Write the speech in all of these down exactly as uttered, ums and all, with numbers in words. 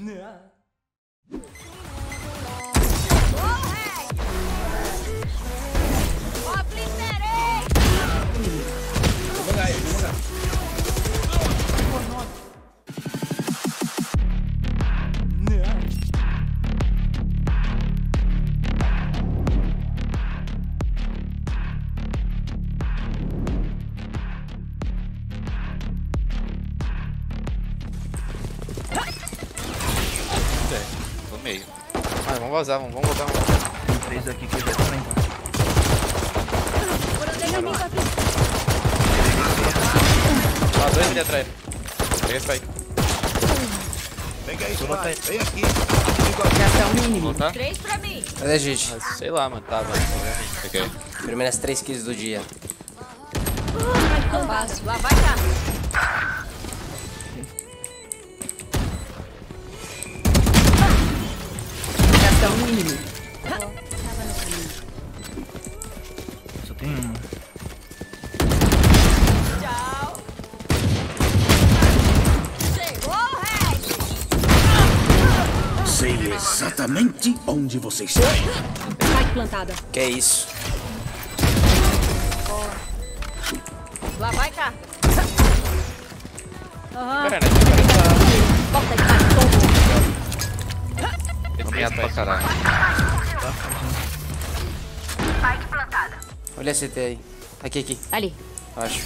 No meio. Ah, vamos vazar, vamos, vamos voltar. Tem três aqui que eu já tô então. Ah, dois ali atrás. Pega esse aí. Pega isso, vai. Vem aqui. Gasta um mínimo. Voltar? Três pra mim. Cadê, gente? Ah, sei lá, mano. Tá, vai. Peguei. Primeiras três kills do dia. Fácil. Lá vai cá. Gasta um mínimo. Só tem uma. Tchau. Chegou o resto. Sei exatamente onde você está. Spike plantada. Que isso? Lá vai cá. Aham. Pera, né? Pera, Volta de mais todo. Tem meado pra caralho. Spike plantada. Olha a C T aí. Aqui, aqui. Ali. Acho.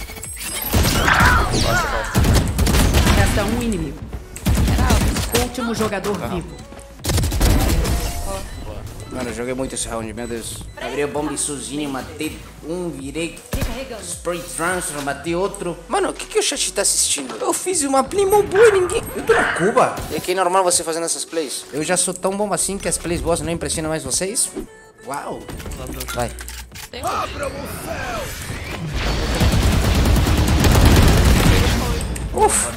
Resta um inimigo. Último jogador vivo. Mano, eu joguei muito esse round, meu Deus. Abri a bomba sozinho, matei um, virei spray transfer, matei outro. Mano, o que, que o chat tá assistindo? Eu fiz uma play mó boa e ninguém... Eu tô na Cuba. E que é normal você fazendo essas plays. Eu já sou tão bom assim que as plays boas não impressionam mais vocês? Uau. Vai. Abra o céu! Ufa.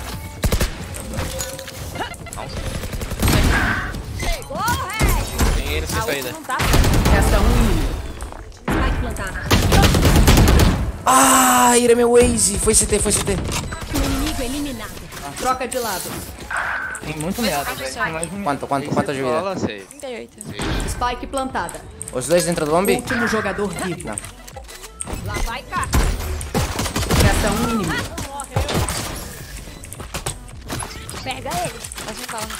Chegou o resto. Tem ele sem saída. Resta um inimigo. Spike plantada. Ah, era meu Waze. Foi C T, foi C T. Inimigo eliminado. Troca de lado. Tem muito meado, velho. Tem mais um. Quanto, quanto, quanto de vida? Fala, sei. trinta e oito. Spike plantada. Os dois dentro do bombe? Último jogador vivo. Não. Lá vai cá. Resta um inimigo. Pega ele. Faz um bala.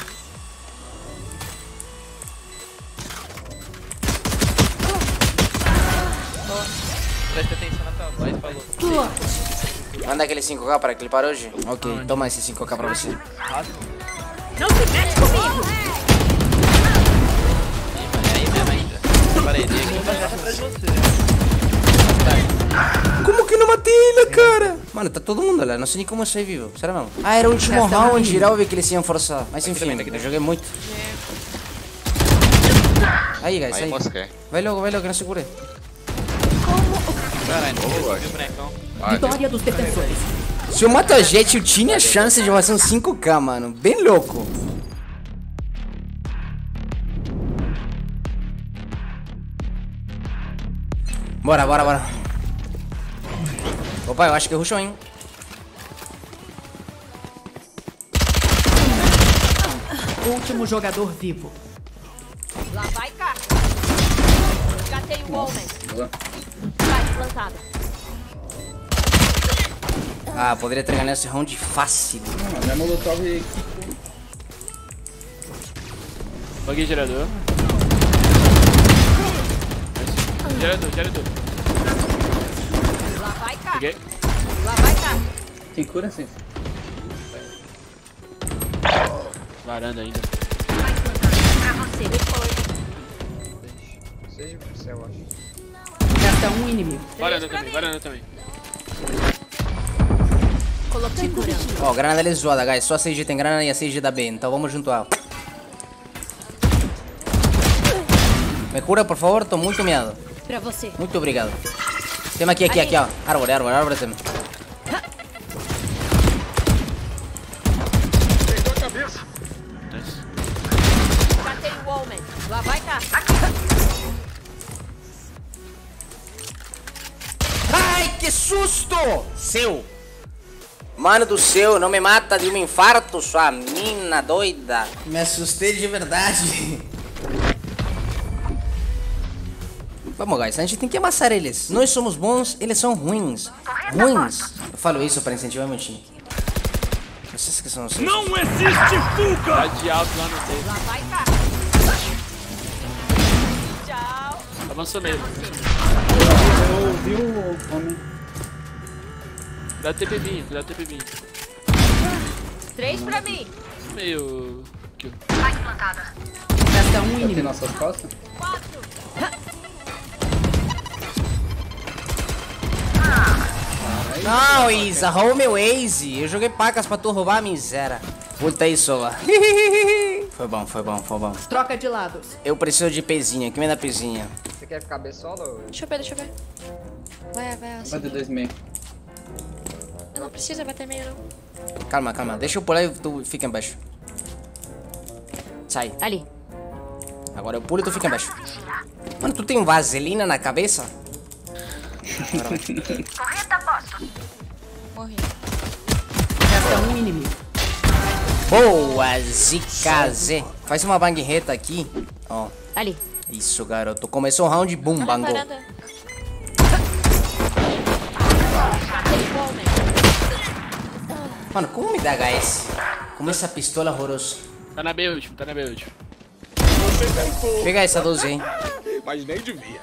Presta atenção na tua voz, falou. Manda aquele cinco K para clipar hoje? Ok, toma esse cinco K pra você. Não se mete comigo. É aí mesmo ainda. Parede aqui. Como que não matei ele, cara? Mano, tá todo mundo lá, não sei nem como eu saí vivo. Sério mesmo. Ah, era o último round, geral vi que eles iam forçar. Mas enfim, eu joguei muito. Aí, guys, Aí, aí. mosquei. Vai logo, vai logo, não segura. Caralho, não viu o bonecão. Vitória dos defensores. Se eu mato a Jet, eu tinha chance de fazer um cinco K, mano. Bem louco. Bora, bora, bora. Opa, eu acho que rushou, hein? Último jogador vivo. Lá vai cá. Já tem o homem. Vai plantada. Ah, poderia ter ganhado esse round fácil. Não, minha molotov aqui. Paguei gerador. Gerador, gerador. Lá vai cá. Peguei. Lá vai cá. Tem cura, sim. Varanda ainda. Pra você. Depois. Seja pro céu, acho. Resta um inimigo. Varanda também, varanda também. Coloquei curando. Ó, granada é zoada, guys. Só a C G tem granada e a C G dá B. Então vamos junto a... Me cura, por favor. Tô muito meado. Pra você. Muito obrigado. Tem aqui, aqui, aqui, ó. Árvore, árvore, árvore também. Perdeu a cabeça. Já tem o homem. Lá vai cá. Ai, que susto! Seu! Mano do céu, não me mata de um infarto, sua mina doida. Me assustei de verdade. Vamos, guys, a gente tem que amassar eles. Nós somos bons, eles são ruins. Ruins. Eu falo isso pra incentivar meu time. Vocês que são vocês. Não existe fuga! Tá de alto lá no meio. Lá vai cá. Tchau. Avançou nele. Eu vi o homem. Cuidado T P vinho, cuidado T P vinho. Três pra mim. Meio... Aqui, Resta um Tem inimigo. nossas costas? Quatro. Não, Isa, roubou meu Ace. Eu joguei pacas pra tu roubar a miséria. Puta aí, Sola. Foi bom, foi bom, foi bom. Troca de lados. Eu preciso de pezinha, que me dá pezinha. Você quer ficar B solo? Deixa eu ver, deixa eu ver. Vai, vai, assim. Vai ter dois meio. Eu não precisa bater meio, não. Calma, calma. Deixa eu pular e tu fica embaixo. Sai. Ali. Agora eu pulo e tu fica embaixo. Mano, tu tem vaselina na cabeça? Morri. Resta um inimigo. Boa, Zika Z. Faz uma banguerreta aqui. Ó. Ali. Isso, garoto. Começou o round, boom, Varanda, bango. varanda. Mano, como me dá H S? Como essa pistola horrorosa. Tá na B último, tá na B último. Pega essa doze aí. Mas nem devia.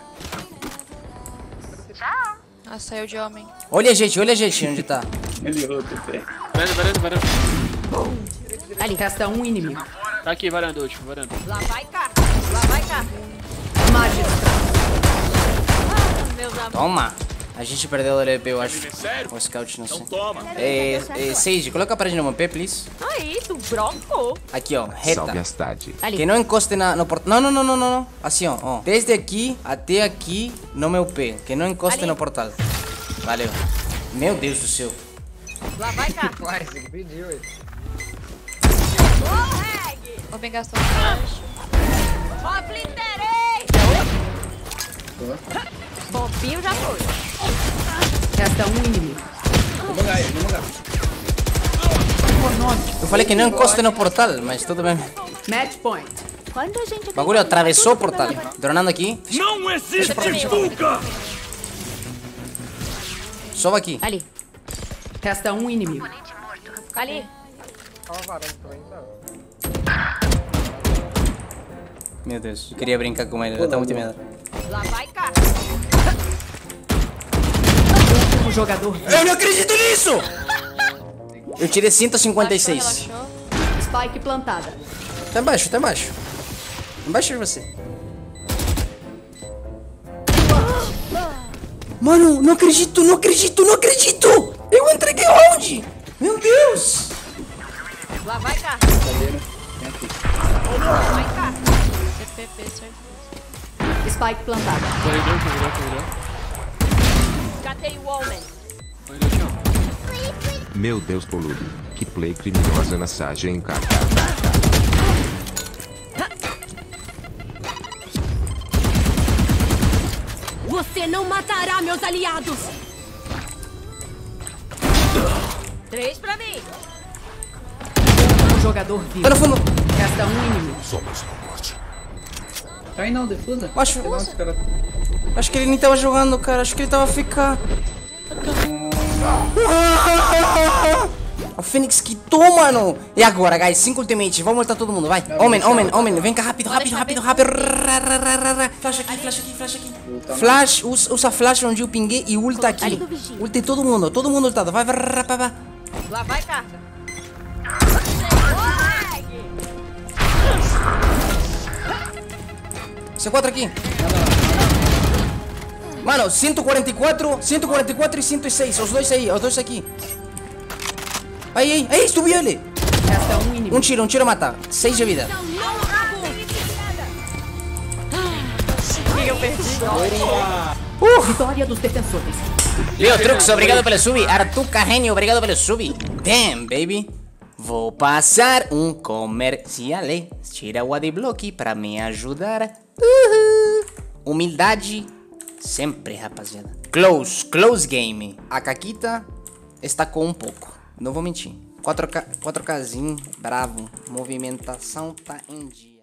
Ah, saiu de homem. Olha a gente, olha a gente onde tá. Ele errou o T P. Varanda, varanda, varanda. Ali. Resta um inimigo. Tá aqui, varanda, último, varanda. Lá vai cá. Lá vai cá. Magistrado. Ah, meus amores. Toma. A gente perdeu o L P, eu acho. Sério? O scout, não sei. Então toma. É, é, Sage, coloca a parede no M P, please. Aí, tu broncou. Aqui, ó, reta. Salve a cidade. Ali. Que não encoste na, no portal. Não, não, não, não, não, não. Assim, ó, ó. Desde aqui até aqui no meu pé. Que não encoste Ali. no portal. Valeu. Meu Deus do céu. Lá vai cá. Uai, esse aqui pediu ele. Ô, Reg. Homem gastou um flash. Obliterei. Bombinho já foi. Resta um inimigo. Vou mangar ele, vou mangar. Eu falei que não encoste no portal, mas tudo bem. Match point. Quando a gente O bagulho atravessou o portal. Dronando aqui. Não existe fuga! Sobe aqui. Ali. Resta um inimigo. Ali. Olha a varanda também, tá? Meu Deus, eu queria brincar com ele, ele tá muito medo. Lá vai cá. O jogador. Eu não acredito nisso! Eu tirei cento e cinquenta e seis. Relaxou. Spike plantada. Tá embaixo, tá embaixo. Embaixo de você. Mano, não acredito, não acredito, não acredito! Eu entreguei o round! Meu Deus! Lá vai cá. Cadeira. Vem aqui. Lá vai cá. C P P, certeza. Spike plantada. Corredor, corredor, corredor. Catei o homem. Corredor, chão. Meu Deus, boludo. Que play criminosa na Sagem, cara. Você não matará meus aliados. Três pra mim. O jogador vivo. Tá no fundo. Resta um inimigo. Tá aí não, defusa. Acho, Sei lá, os caras... acho que ele nem tava jogando, cara. Acho que ele tava a ficar. O Fênix quitou, mano. E agora, guys? cinco ultimate. Vamos lutar todo mundo, vai. Omen, Omen, Omen. Vem cá, rápido, rápido, rápido, rápido. Flash aqui, flash aqui, flash aqui. Flash, usa, usa flash onde eu pinguei e ulta aqui. Ulta em todo mundo, todo mundo ultado. Vai, vai, vai, vai, vai. Lá vai cá. C quatro aqui. Mano, cento e quarenta e quatro, cento e quarenta e quatro e cento e seis. Os dois aí, os dois aqui. Aí, aí, aí, subiu ele. Resta um inimigo. Um tiro, um tiro mata. seis de vida. Vitória dos defensores. Leo Trux, obrigado pelo sub. Arthur Carrenio, obrigado pelo sub. Damn, baby. Vou passar um comercial. Tira o adblock pra me ajudar. Uhul. Humildade sempre, rapaziada. Close, close game. A Caquita está com um pouco. Não vou mentir. quatro K, quatro Kzinho, bravo. Movimentação tá em dia.